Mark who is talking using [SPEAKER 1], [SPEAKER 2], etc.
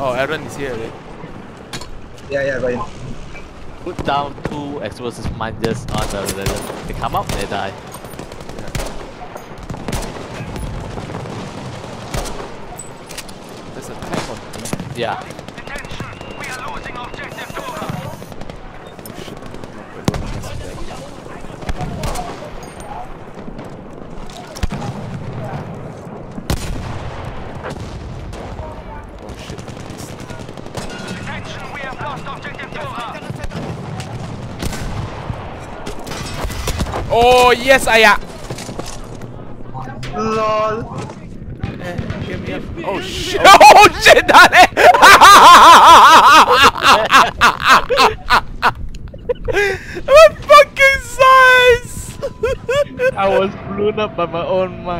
[SPEAKER 1] Oh, Aaron is here already.
[SPEAKER 2] Yeah, go in.
[SPEAKER 3] Put down 2 explosive mines just on the they come up, they die.
[SPEAKER 1] There's a tank on me.
[SPEAKER 3] Yeah.
[SPEAKER 4] Attention! We are losing objective Dora!
[SPEAKER 1] Oh shit, I'm not quite going against that. Oh shit, please.
[SPEAKER 4] Attention! We have lost objective Dora!
[SPEAKER 1] Oh yes, Aya!
[SPEAKER 2] LOL.
[SPEAKER 1] Give me up. Oh shit! Oh shit, Dale! What fucking size!
[SPEAKER 3] I was blown up by my own mind.